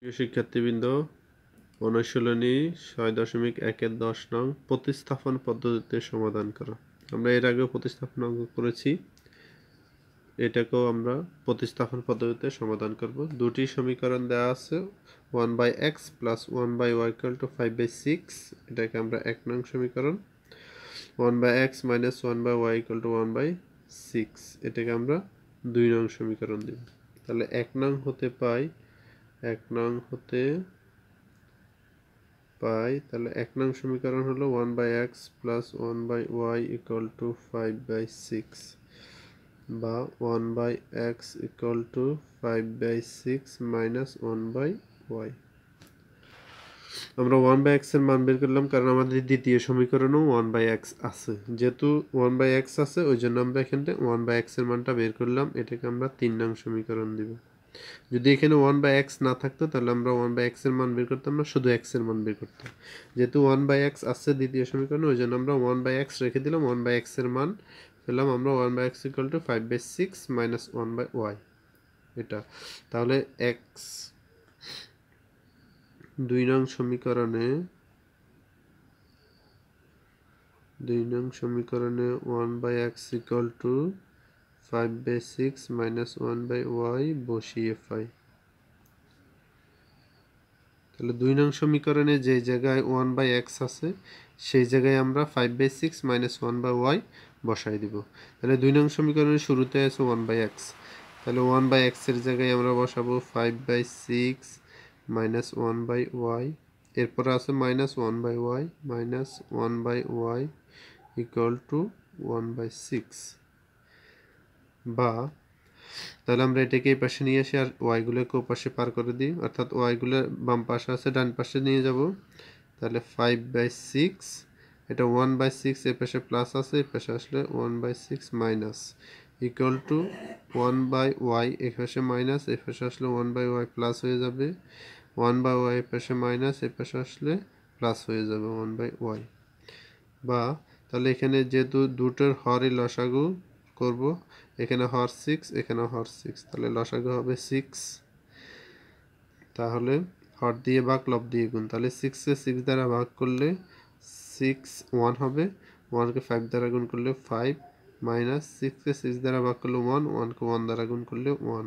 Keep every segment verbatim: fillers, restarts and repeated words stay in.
প্রিয় শিক্ষার্থীবৃন্দ, অনুশীলনী ছয় দশমিক একের দশ নং প্রতিস্থাপন পদ্ধতিতে সমাধান করা। আমরা এর আগেও প্রতিস্থাপন অঙ্ক করেছি, এটাকেও আমরা প্রতিস্থাপন পদ্ধতিতে সমাধান করব। দুটি সমীকরণ দেওয়া আছে, one by x plus one by y equal to five by six, এটাকে আমরা এক নং সমীকরণ। One by x minus one by y equal to one by six, এটাকে আমরা দুই নং সমীকরণ দিব। তাহলে এক নং হতে পাই এক নং হতে পাই তাহলে এক নং সমীকরণ হলো one by x plus one by y equal to five by six, বা one by x equal to five by six minus one by y. আমরা ওয়ান বাই এক্স এর মান বের করলাম, কারণ আমাদের দ্বিতীয় সমীকরণও ওয়ান বাই এক্স আছে। যেহেতু ওয়ান বাই এক্স আছে, ওই জন্য আমরা এখানে ওয়ান বাই এক্স এর মানটা বের করলাম। এটাকে আমরা তিন নং সমীকরণ দিব। যদি এখানে ওয়ান বাই এক্স না থাকতো, তাহলে আমরা ওয়ান বাই এক্স এর মান বের করতাম না, শুধু এক্স এর মান বের করতাম। যেহেতু ওয়ান বাই এক্স আছে দ্বিতীয় সমীকরণে, ওই জন্য আমরা ওয়ান বাই এক্স রেখে দিলাম। ওয়ান বাই এক্স এর মান পেলাম আমরা one by x equal to five by six minus one by y, এটা। তাহলে এক্স দুই নং সমীকরণে দুই নং সমীকরণে one by x equal to five by six minus one by y বসিয়ে পাই। তাহলে দুই নং সমীকরণে যে জায়গায় ওয়ান বাই এক্স আছে, সেই জায়গায় আমরা five by six minus one by y বসাই দিব। তাহলে দুই নং সমীকরণের শুরুতে আছে ওয়ান বাই এক্স, তাহলে ওয়ান বাই এক্স এর জায়গায় আমরা বসাবো five by six minus one by y, এরপর আছে minus one by y minus one by y equal to one by six. বা তাহলে আমরা এটাকে এই পাশে নিয়ে আসি আর ওয়াইগুলোকে ও পাশে পার করে দিই, অর্থাৎ ওয়াইগুলো বাম পাশে আছে, ডান পাশে নিয়ে যাব। তাহলে ফাইভ বাই সিক্স, এটা ওয়ান বাই সিক্স, এর পাশে প্লাস আছে, এর পাশে আসলে one by six minus equal to one by y, এর পাশে মাইনাস, এর পাশে আসলে ওয়ান বাই ওয়াই প্লাস হয়ে যাবে, ওয়ান বাই ওয়াই এর পাশে মাইনাস, এর পাশে আসলে প্লাস হয়ে যাবে ওয়ান বাই ওয়াই। বা তাহলে এখানে যেহেতু দুটোর হরই লসাগু করব, এখানে হর সিক্স, এখানে হর সিক্স, তাহলে লসাগু হবে সিক্স। তাহলে হর দিয়ে ভাগ, লব দিয়ে গুণ, তাহলে সিক্সকে সিক্স দ্বারা ভাগ করলে সিক্স ওয়ান হবে, ওয়ানকে ফাইভ দ্বারা গুণ করলে ফাইভ, মাইনাস সিক্সকে সিক্স দ্বারা ভাগ করলে ওয়ান, ওয়ানকে ওয়ান দ্বারা গুণ করলে one,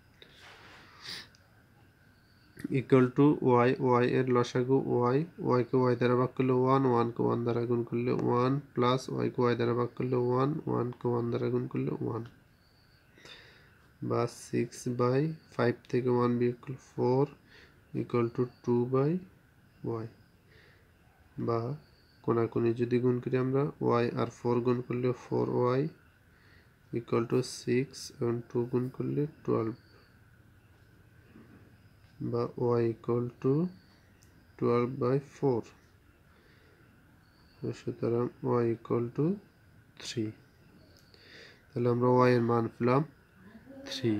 equal to y, y এর লসাগু ওয়াই, ওয়াইকে ওয়াই দ্বারা ভাগ করলে ওয়ান, ওয়ানকে ওয়ান দ্বারা গুণ করলে ওয়ান, প্লাস ওয়াইকে ওয়াই দ্বারা ভাগ করলে ওয়ান, ওয়ানকে ওয়ান দ্বারা গুণ করলে ওয়ান। বা সিক্স বাই ফাইভ থেকে ওয়ান বিয়োগ four equal to two by y. বা কোনাকুনি যদি গুণ করি আমরা, ওয়াই আর ফোর গুণ করলে four y equal to six, এবং টু গুণ করলে টুয়েলভ। বা y equal to twelve by four, সুতরাং ওয়াই ইকুয়াল টু থ্রি। তাহলে আমরা ওয়াই এর মান পেলাম থ্রি,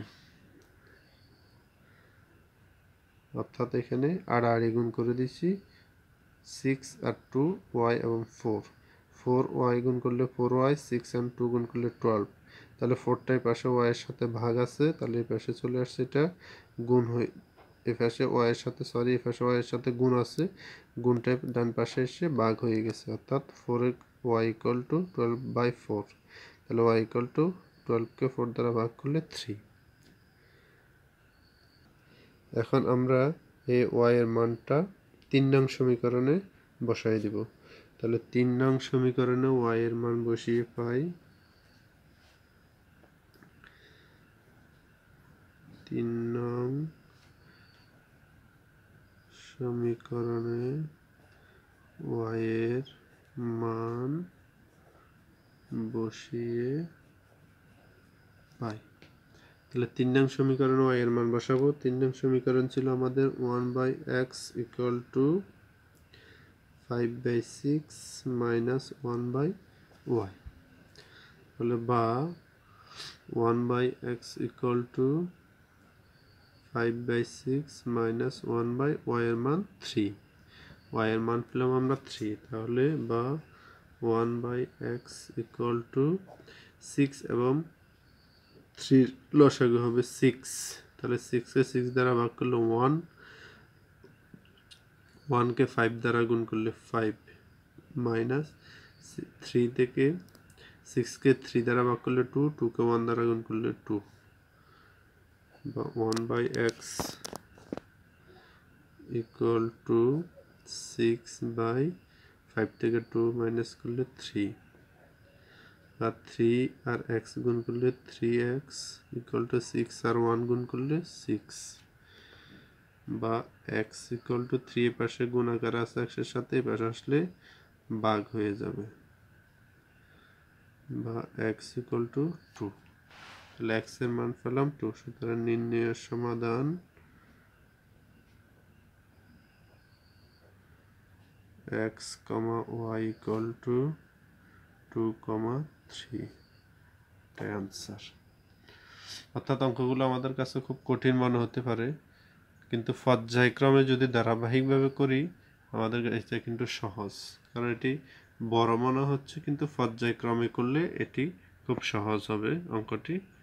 অর্থাৎ এখানে আড়াআড়ি গুণ করে দিচ্ছি, সিক্স আর টু, ওয়াই এবং ফোর, ফোর ওয়াই গুণ করলে four y, six and two গুণ করলে টুয়েলভ। তাহলে ফোরটাই পাশে ওয়াইয়ের সাথে ভাগ আছে, তাহলে এই পাশে চলে আসছে, এটা গুণ হয়ে এ পাশে ওয়াইয়ের সাথে সরি এ পাশে ওয়াইয়ের সাথে গুণ আছে, গুণটাই ডান পাশে এসে ভাগ হয়ে গেছে, অর্থাৎ four y equal to twelve by four. তাহলে ওয়াই ইকুয়াল টু টুয়েলভকে ফোর দ্বারা ভাগ করলে থ্রি। এখন আমরা এই ওয়াই এর মানটা তিন নং সমীকরণে বসাই দিব। তাহলে তিন নং সমীকরণে ওয়াই এর মান বসিয়ে পাই, তিন নং সমীকরণে ওয়াই এর মান বসিয়ে পাই। তাহলে তিন নং সমীকরণে ওয়াই এর মান বসাবো। তিন নং সমীকরণ ছিল আমাদের one by x equal to five by six minus one by y. তাহলে বা one by x equal to five by six minus one by y এর মান থ্রি, ওয়াই এর মান পেলাম আমরা থ্রি। তাহলে বা one by x equal to six এবং থ্রির লসাগু হবে সিক্স, তাহলে সিক্সকে সিক্স দ্বারা ভাগ করলে ওয়ান, ওয়ানকে ফাইভ দ্বারা গুণ করলে ফাইভ মাইনাস থ্রি থেকে সিক্সকে থ্রি দ্বারা ভাগ করলে টু, টুকে ওয়ান দ্বারা গুণ করলে টু, বা one by x equal to six by five থেকে টু মাইনাস করলে থ্রি, আর থ্রি আর এক্স গুণ করলে three x equal to six আর ওয়ান গুণ করলে সিক্স, বা এক্স ইকুয়াল টু থ্রি এর পাশে গুণাকার আছে এক্সের সাথে, এই পাশে আসলে ভাগ হয়ে যাবে, বা এক্স ইকুয়াল টু টু। তাহলে এক্স এর মান পেলাম টু। সুতরাং নির্ণয়ের সমাধান x comma y equal to two comma three, এটাই আনসার। অর্থাৎ অঙ্কগুলো আমাদের কাছে খুব কঠিন মনে হতে পারে, কিন্তু পর্যায়ক্রমে যদি ধারাবাহিকভাবে করি আমাদের এটা কিন্তু সহজ, কারণ এটি বড় মনে হচ্ছে কিন্তু পর্যায়ক্রমে করলে এটি খুব সহজ হবে অঙ্কটি।